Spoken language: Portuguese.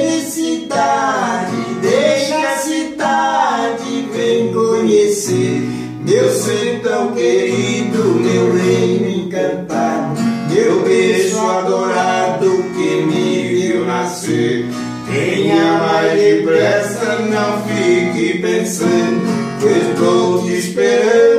felicidade, deixa a cidade, vem conhecer meu ser tão querido, meu reino encantado, meu berço adorado que me viu nascer. Venha mais depressa, não fique pensando, eu estou te esperando.